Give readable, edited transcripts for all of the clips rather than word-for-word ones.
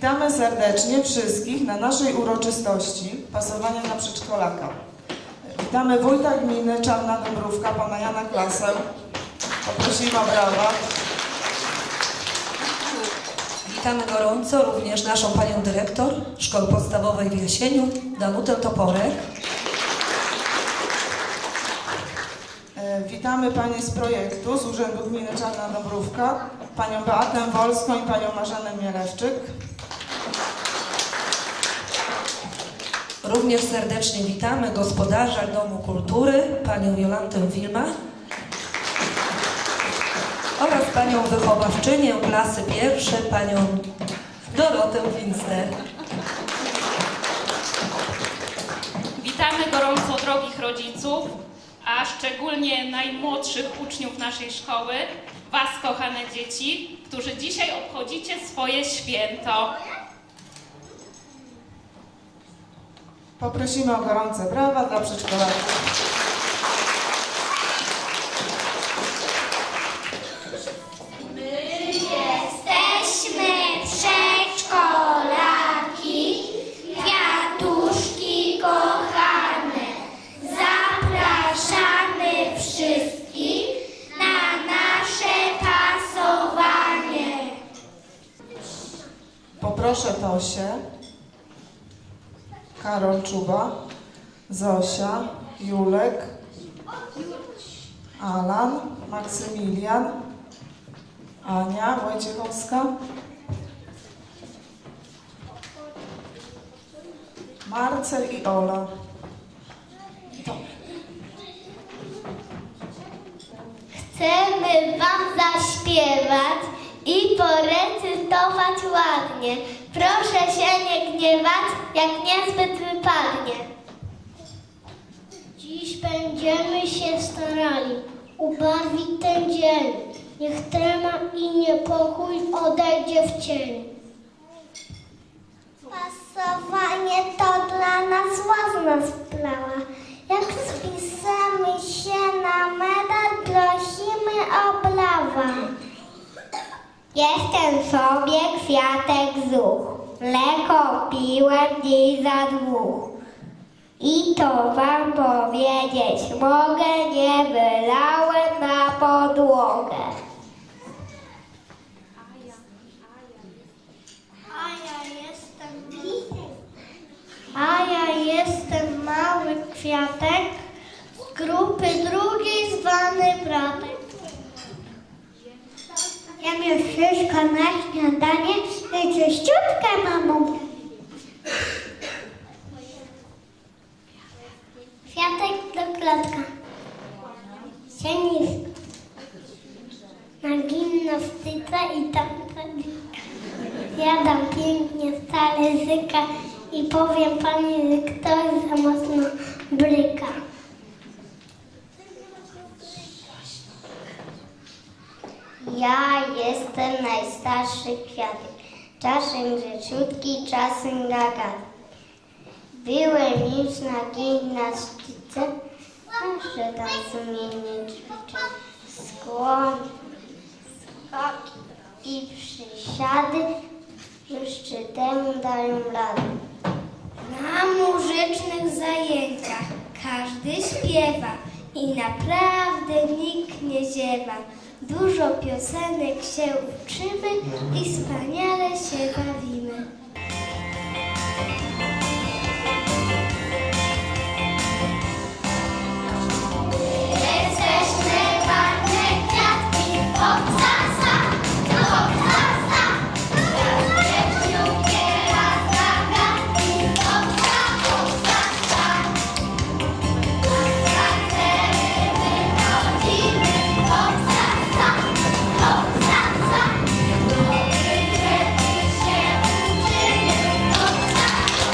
Witamy serdecznie wszystkich na naszej uroczystości pasowania na przedszkolaka. Witamy wójta gminy Czarna Dąbrówka, pana Jana Klasę. Poprosimy o brawa. Witamy gorąco również naszą panią dyrektor Szkoły Podstawowej w Jasieniu, Danutę Toporek. Witamy panie z projektu z Urzędu Gminy Czarna Dąbrówka, panią Beatę Wolską i panią Marzenę Mielewczyk. Również serdecznie witamy gospodarza Domu Kultury, panią Jolantę Wilma oraz panią wychowawczynię klasy pierwszej, panią Dorotę Winster. Witamy gorąco drogich rodziców, a szczególnie najmłodszych uczniów naszej szkoły, was kochane dzieci, którzy dzisiaj obchodzicie swoje święto. Poprosimy o gorące brawa dla przedszkolaków. Jesteśmy przedszkolaki, kwiatuszki kochane. Zapraszamy wszystkich na nasze pasowanie. Poproszę Tosię, Karol Czuba, Zosia, Julek, Alan, Maksymilian, Ania Wojciechowska, Marcel i Ola. Chcemy wam zaśpiewać i porecytować ładnie. Proszę się nie gniewać, jak niezbyt wypadnie. Dziś będziemy się starali ubarwić ten dzień. Niech trema i niepokój odejdzie w cień. Pasowanie to dla nas ważna sprawa. Jak spisamy się na medal, prosimy o brawa. Jestem sobie kwiatek zuch, mleko piłem dziś za dwóch. I to wam powiedzieć mogę, nie wylałem na podłogę. A ja jestem mały kwiatek, z grupy drugiej zwany bratek. Ja miałem szyszka na śniadanie i czyściutkę mamą. Kwiatek do klatka. Sienisko. Na gimnastyce i tam jadam pięknie z talerzyka i powiem pani, że ktoś za mocno bryka. Ja jestem najstarszy kwiatek, czasem grzeczutki, czasem gagaty. Byłem już na gimnastyce, zawsze tam sumiennie ćwiczę. Skłon, skoki i przysiady już temu dają radę. Na muzycznych zajęciach każdy śpiewa i naprawdę nikt nie ziewa. Dużo piosenek się uczymy i wspaniale się bawimy. Jesteśmy barwne kwiatki, obsasa, obsasa. Dziewczynki raz zagadki, obsa, obsasa. Na spacery wychodzimy, obsasa, obsasa. Dobry rzeczy się uczymy, obsasa.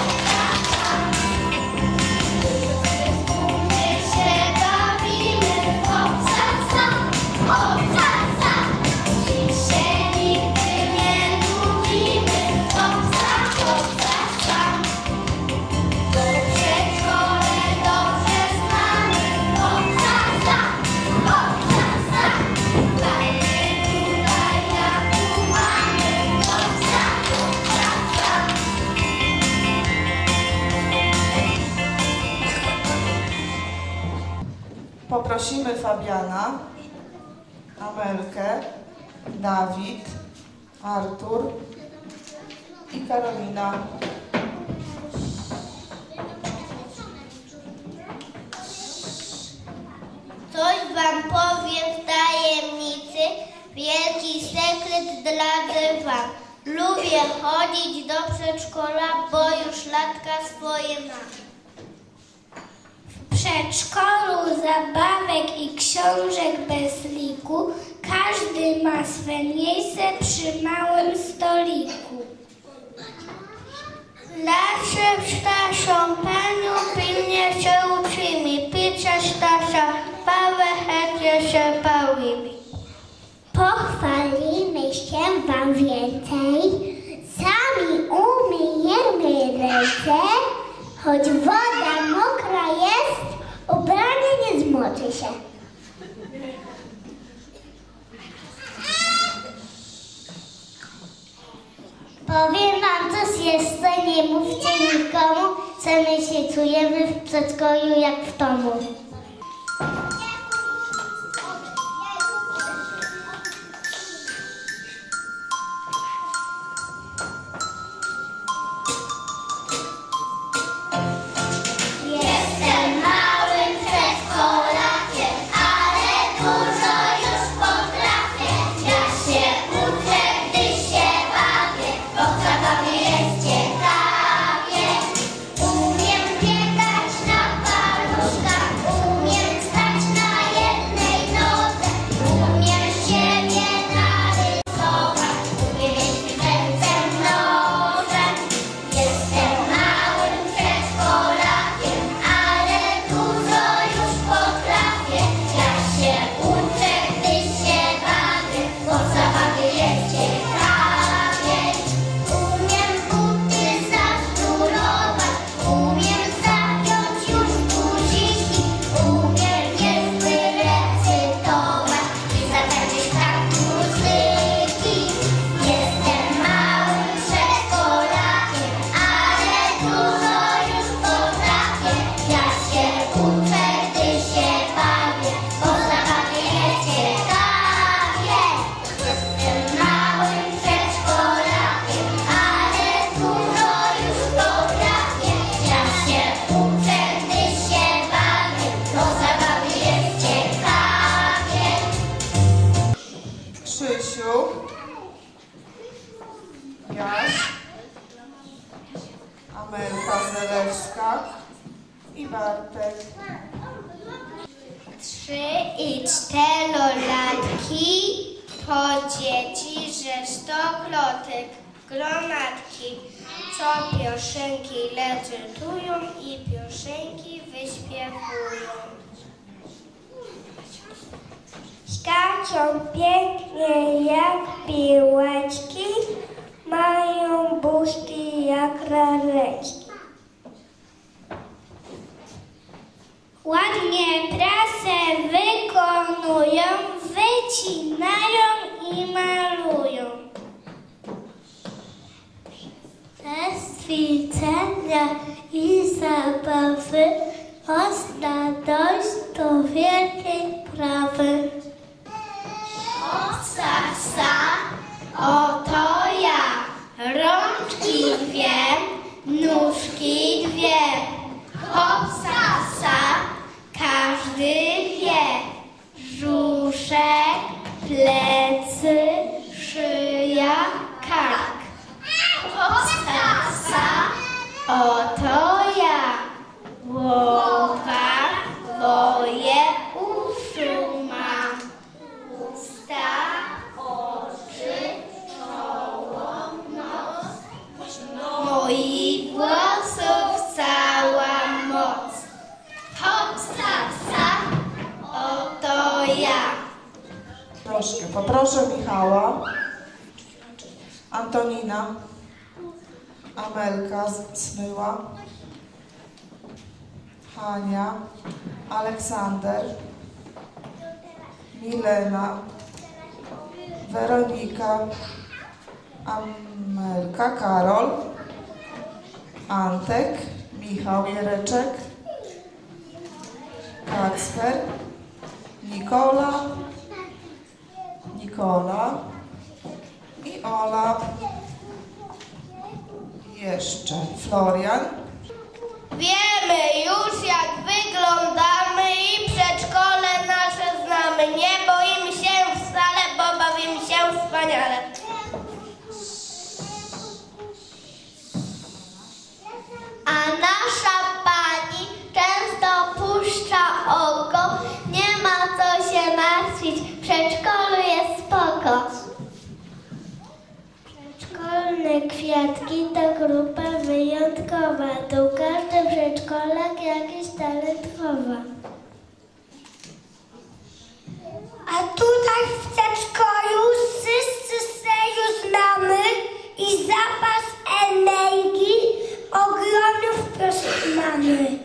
poprosimy Fabiana, Amelkę, Dawid, Artur i Karolina. Coś wam powiem w tajemnicy, wielki sekret zdradzę wam. Lubię chodzić do przedszkola, bo już latka swoje mam. W przedszkolu zabawek i książek bez liku, każdy ma swe miejsce przy małym stoliku. Zawsze starszą panią pilnie się uczymy, picia starsza, pałę chętnie się bawimy. Pochwalimy się wam więcej, sami umyjemy ręce, choć woda mokra jest, ubranie nie zmoczy się. Powiem wam coś jeszcze, nie mówcie nikomu, co my się czujemy w przedszkolu jak w domu. Jestem małym przedszkolakiem, ale dużo już potrafię. Ja się uczę, gdy się bawię, bo w zabawie jest ciekawie. Umiem biegać na paluszkach, umiem stać na jednej nodze, umiem siebie narysować, umiem mieć ręce nożem. Jestem małym przedszkolakiem, ale dużo już potrafię. Ja się uczę, gdy się bawię, bo w zabawie jest ciekawie. Umiem buty zasznurować, umiem zapiąć już guziki, umiem wierszy recytować i zatańczyć tak muzyki. Jestem małym przedszkolakiem, ale dużo już potrafię. Ja się uczę, gdy się bawię, bo w zabawie jest ciekawie. Jestem małym przedszkolakiem, ale dużo już potrafię. Ja się uczę, gdy się bawię, bo w zabawie jest ciekawie. Krzysiu, Jaś, Amelka Zelewska i Bartek. 3 i 4-latki to dzieci ze stokrotek, gromadki, co piosenki recytują i piosenki wyśpiewują. Skaczą pięknie jak piłeczki, mają buźki jak laleczki. Ładnie pracę wykonują, wycinają i malują. Te ćwiczenia i zabawy można dojść do wielkiej prawy. Sa, oto ja, rączki dwie, nóżki dwie. Hopsa, każdy wie, brzuszek, plecy, szyja, kark. Hopsa, oto ja, głowa, dwoje uszu mam, usta, oczy, czoło, nos, moich włosów cała moc. Hopsa, oto ja. Troszkę poproszę Michała, Antonina, Amelka Smyła, Hania, Aleksander, Milena, Weronika, Amelka, Karol, Antek, Michał Jereczek, Kacper, Nikola i Ola. Jeszcze Florian. Wiemy już, jak wyglądamy i przedszkole nasze znamy. Nie boimy się wcale, bo bawimy się wspaniale. A nasza pani często puszcza oko. Nie ma co się martwić, w przedszkolu jest spoko. Przedszkolne kwiatki to grupa wyjątkowa. Tu każdy przedszkolak jakiś talent chowa. A tutaj w przedszkolu wszyscy się już znamy i zapas energii ogromny wprost mamy.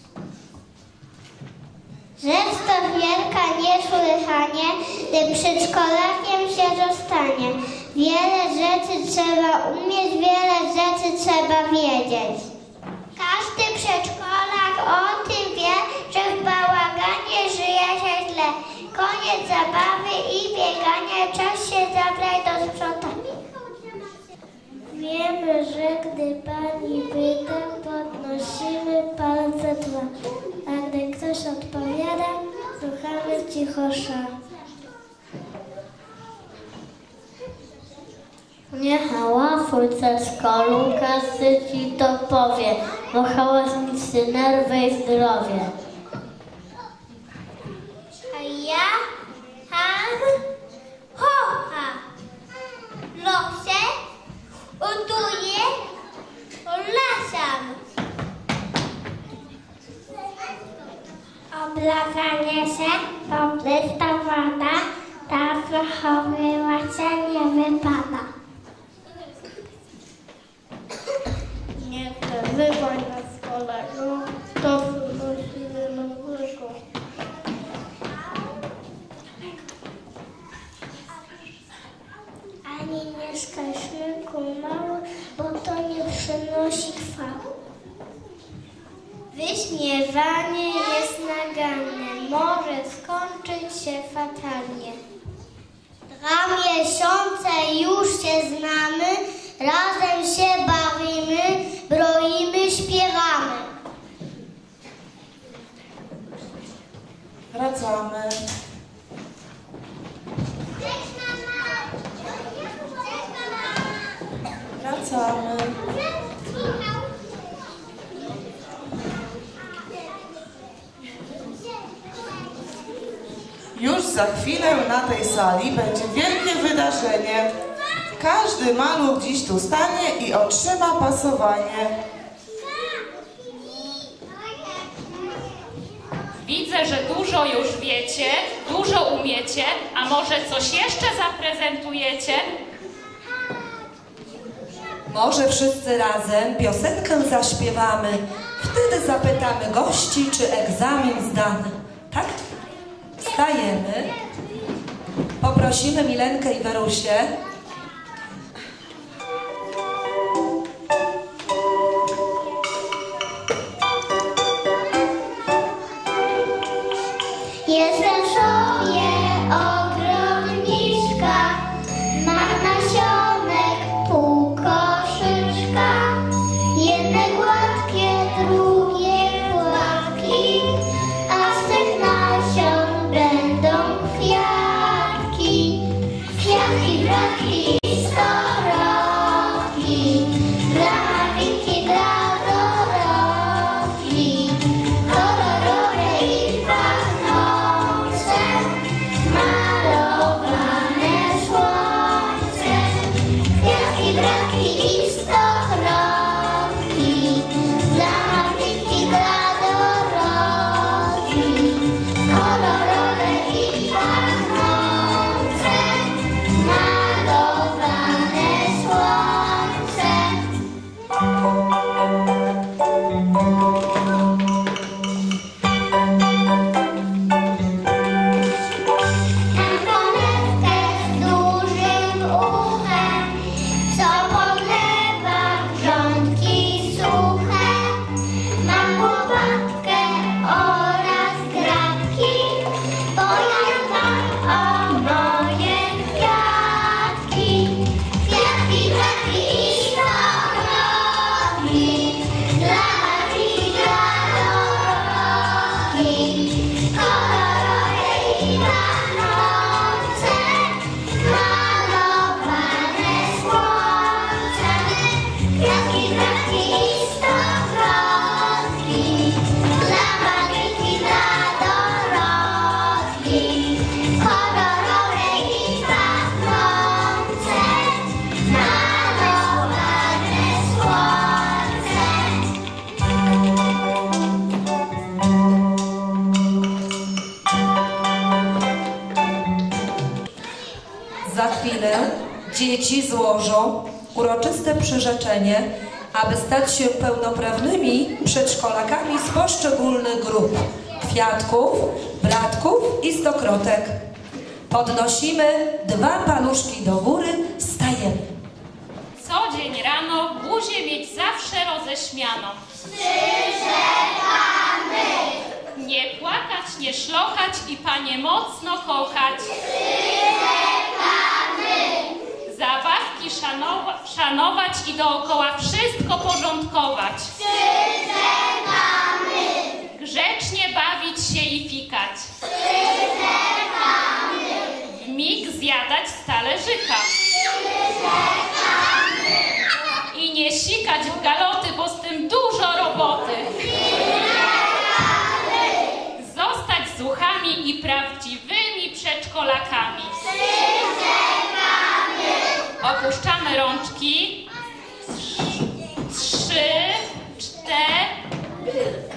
Rzecz to wielka niesłychanie, gdy przedszkolakiem się zostanie. Wiele rzeczy trzeba umieć, wiele rzeczy trzeba wiedzieć. Każdy przedszkolak o tym wie, że w bałaganie żyje się źle. Koniec zabawy i biegania, czas się zabrać do sprzątania. Wiemy, że gdy pani pyta, podnosimy palce dwa. A gdy ktoś odpowiada, słuchamy cichosza. Nie hałafuj w przedszkolu, każdy ci to powie, bo hałas niszczy nerwy i zdrowie. A ja ho-ha, losie, uduję, lasam. Oblazanie się, pobrysta woda, ta zachowyła się nie wypada. Nie przerywaj nas kolego, to przynosimy nowego. Ani nie skaźmy mało, bo to nie przynosi chwały. Wyśmiewanie jest naganne, może skończyć się fatalnie. 2 miesiące już się znamy, razem się bawimy, broimy, śpiewamy. Wracamy. Wracamy. Już za chwilę na tej sali będzie wielkie wydarzenie. Każdy maluch dziś tu stanie i otrzyma pasowanie. Widzę, że dużo już wiecie, dużo umiecie, a może coś jeszcze zaprezentujecie? Może wszyscy razem piosenkę zaśpiewamy. Wtedy zapytamy gości, czy egzamin zdany. Tak? Wstajemy. Poprosimy Milenkę i Werusię. Jestem sobie ogrodniczka, mam nasionek pół koszyczka. Jedne gładkie, drugie gładki, a z tych nasion będą kwiatki. Kwiatki, bratki i storodki, dla Marwinki, dla Dorotki. Kolorowe i pachnące, malowane słońcem. Kwiatki, bratki i stokrotki, dla Marwinki, dla Dorotki. Kolorowe i pachnące, malowane słońcem. Konewkę z dużym uchem, co podlewa grządkiem. dzieci złożą uroczyste przyrzeczenie, aby stać się pełnoprawnymi przedszkolakami z poszczególnych grup kwiatków, bratków i stokrotek. Podnosimy 2 paluszki do góry, stajemy. Co dzień rano buzię mieć zawsze roześmianą. Nie płakać, nie szlochać i Panie mocno kochać. Zabawki szanować i dookoła wszystko porządkować. Grzecznie bawić się i fikać. W mig zjadać z talerzyka. I nie sikać w galoty, bo z tym dużo roboty. Zostać zuchami i prawdziwymi przedszkolakami. Opuszczamy rączki. 3, 4.